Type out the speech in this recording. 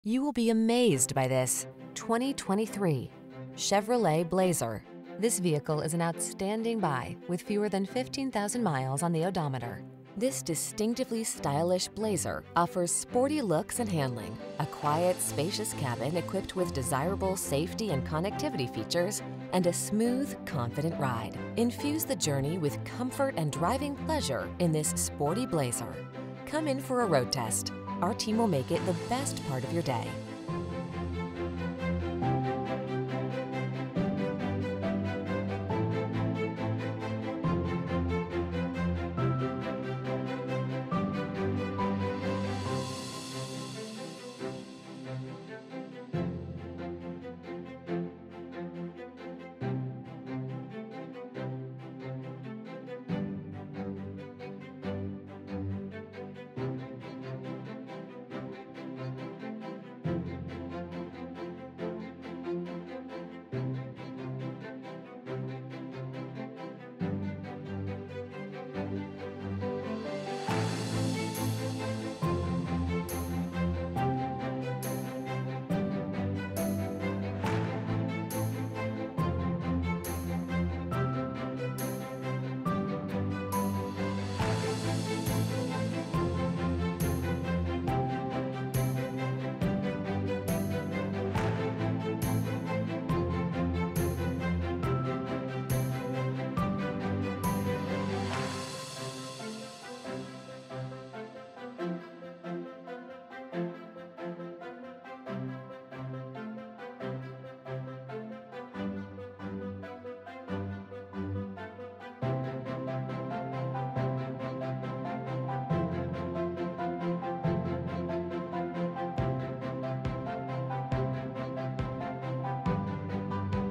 You will be amazed by this 2023 Chevrolet Blazer. This vehicle is an outstanding buy with fewer than 15,000 miles on the odometer. This distinctively stylish Blazer offers sporty looks and handling, a quiet, spacious cabin equipped with desirable safety and connectivity features, and a smooth, confident ride. Infuse the journey with comfort and driving pleasure in this sporty Blazer. Come in for a road test. Our team will make it the best part of your day.